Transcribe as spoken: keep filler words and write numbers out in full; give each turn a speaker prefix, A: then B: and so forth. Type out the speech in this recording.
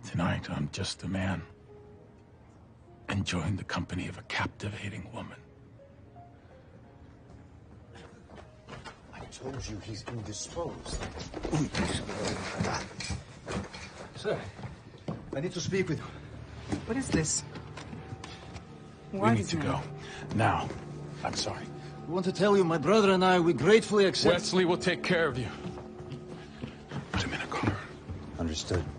A: Tonight, I'm just a man, enjoying the company of a captivating woman.
B: I told you he's indisposed. Sir, I need to speak with you.
C: What is this?
A: We need to go. Now. I'm sorry.
B: I want to tell you, my brother and I, we gratefully accept...
A: Wesley will take care of you. Put him in a car.
B: Understood.